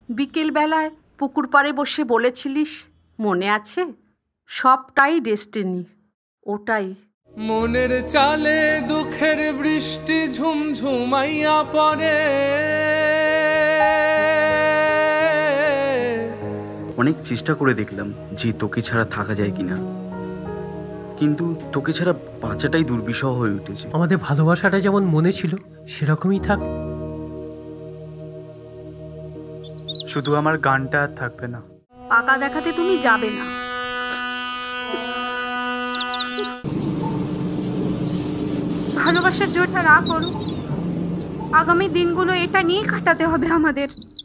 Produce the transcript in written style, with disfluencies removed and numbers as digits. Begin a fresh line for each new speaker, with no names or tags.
বিকেলবেলায় পুকুর পাড়ে বসে বলেছিলিস, মনে আছে? সবটাই ডেস্টিনি। ওটাই
মনের চালে দুঃখের বৃষ্টি ঝুমঝুমাইয়া পড়ে।
অনেক চেষ্টা করে দেখলাম যে তোকে ছাড়া থাকা যায় কিনা, কিন্তু তোকে ছাড়া বাঁচাটাই দুর্বিষহ হয়ে উঠেছে।
আমাদের ভালোবাসাটা যেমন মনে ছিল সেরকমই থাক।
শুধু আমার গানটা আর থাকবে না।
পাকা দেখাতে তুমি যাবে না।
ভালোবাসার জোরটা না করো, আগামী দিনগুলো এটা নিয়ে কাটাতে হবে আমাদের।